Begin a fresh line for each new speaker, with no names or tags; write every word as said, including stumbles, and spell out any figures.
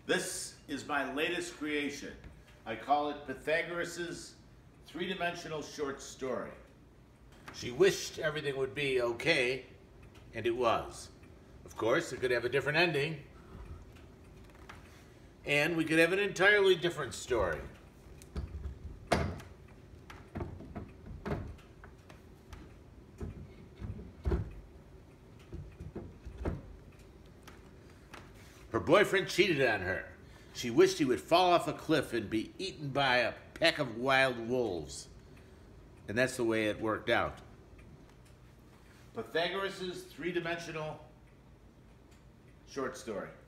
This is my latest creation. I call it Pythagoras' three-dimensional short story. She wished everything would be okay, and it was. Of course, it could have a different ending, and we could have an entirely different story. Her boyfriend cheated on her. She wished he would fall off a cliff and be eaten by a pack of wild wolves. And that's the way it worked out. Pythagoras' three-dimensional short story.